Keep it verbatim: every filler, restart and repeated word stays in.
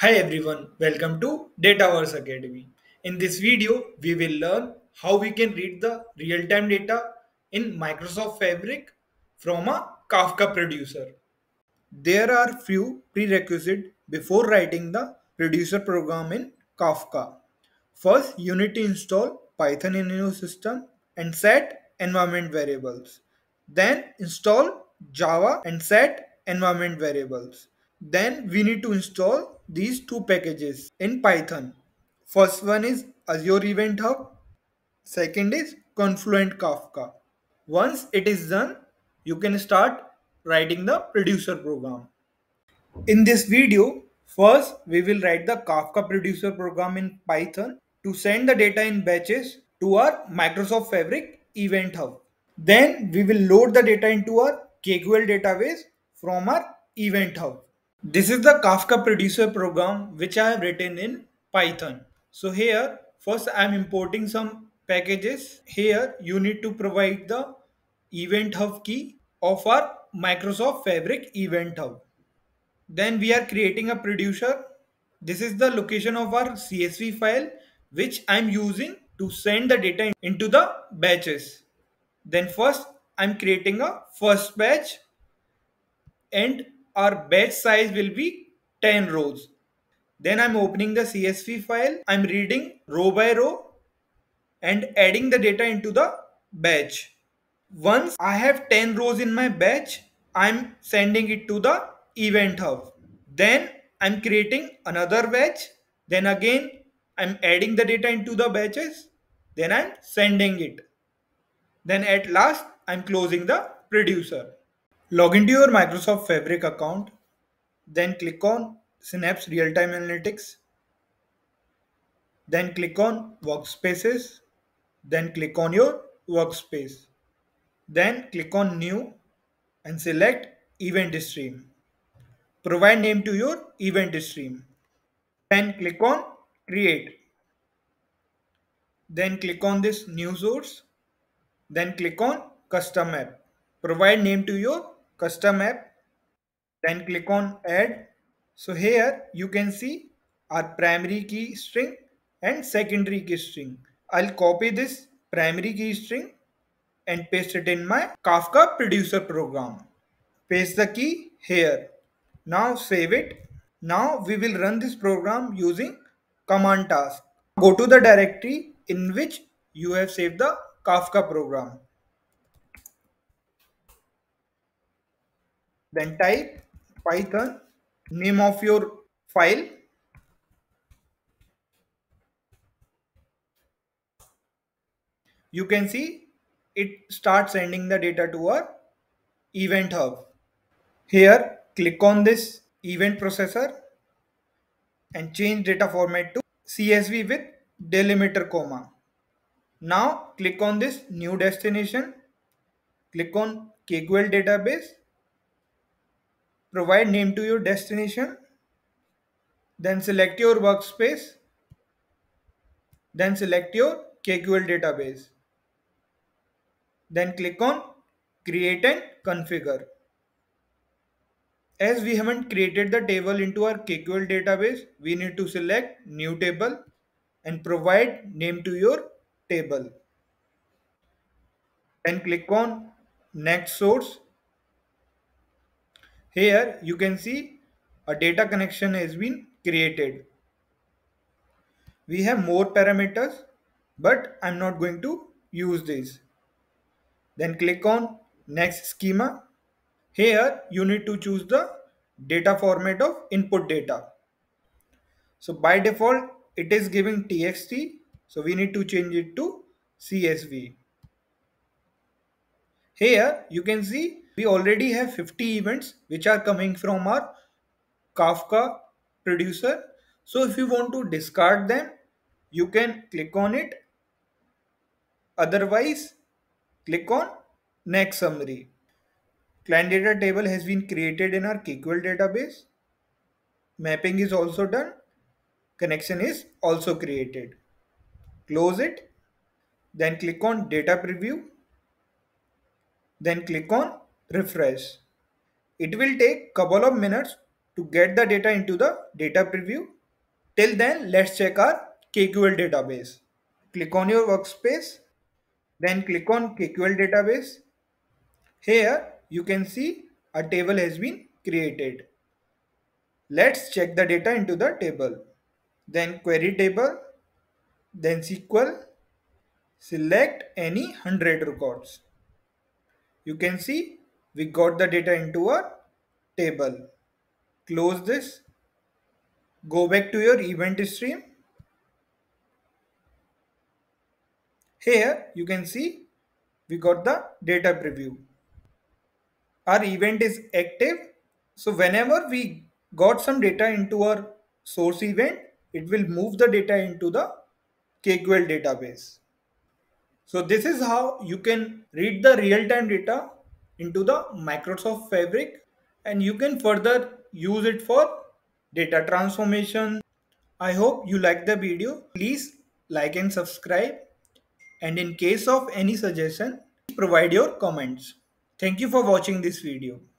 Hi everyone, welcome to Dataverse Academy. In this video, we will learn how we can read the real-time data in Microsoft Fabric from a Kafka producer. There are few prerequisites before writing the producer program in Kafka. First, you need to install Python in your system and set environment variables. Then install Java and set environment variables. Then we need to install these two packages in Python. First one is Azure Event Hub. Second is Confluent Kafka. Once it is done, you can start writing the producer program. In this video, first we will write the Kafka producer program in Python to send the data in batches to our Microsoft Fabric Event Hub. Then we will load the data into our K Q L database from our Event Hub. This is the Kafka producer program which I have written in Python. So here first I am importing some packages. Here you need to provide the Event Hub key of our Microsoft Fabric Event Hub. Then we are creating a producer. This is the location of our C S V file which I am using to send the data into the batches. Then first I'm creating a first batch and our batch size will be ten rows. Then I'm opening the C S V file. I'm reading row by row and adding the data into the batch. Once I have ten rows in my batch, I'm sending it to the event hub. Then I'm creating another batch. Then again, I'm adding the data into the batches. Then I'm sending it. Then at last, I'm closing the producer. Log into your Microsoft Fabric account. Then click on Synapse Real-Time Analytics. Then click on Workspaces. Then click on your workspace. Then click on New and select Event Stream. Provide name to your event stream. Then click on Create. Then click on this New Source. Then click on Custom App. Provide name to your custom app. Then click on Add. So here you can see our primary key string and secondary key string. I'll copy this primary key string and paste it in my Kafka producer program. Paste the key here. Now save it. Now we will run this program using command task. Go to the directory in which you have saved the Kafka program. Then type Python, name of your file. You can see it starts sending the data to our event hub. Here click on this event processor and change data format to C S V with delimiter comma. Now click on this new destination, click on K Q L database, provide name to your destination, then select your workspace, then select your K Q L database. Then click on create and configure. As we haven't created the table into our K Q L database, we need to select new table and provide name to your table. Then click on next source. Here you can see a data connection has been created. We have more parameters, but I'm not going to use this. Then click on next schema. Here you need to choose the data format of input data. So by default it is giving T X T, so we need to change it to C S V. Here you can see we already have fifty events which are coming from our Kafka producer. So if you want to discard them, you can click on it. Otherwise, click on next summary. Client data table has been created in our K Q L database. Mapping is also done. Connection is also created. Close it. Then click on data preview. Then click on refresh. It will take couple of minutes to get the data into the data preview. Till then, let's check our K Q L database. Click on your workspace, then click on K Q L database. Here you can see a table has been created. Let's check the data into the table. Then query table, then S Q L, select any one hundred records. You can see we got the data into our table. Close this. Go back to your event stream. Here you can see we got the data preview. Our event is active. So whenever we got some data into our source event, it will move the data into the K Q L database. So this is how you can read the real-time data into the Microsoft Fabric, and you can further use it for data transformation. I hope you like the video. Please like and subscribe. And in case of any suggestion, provide your comments. Thank you for watching this video.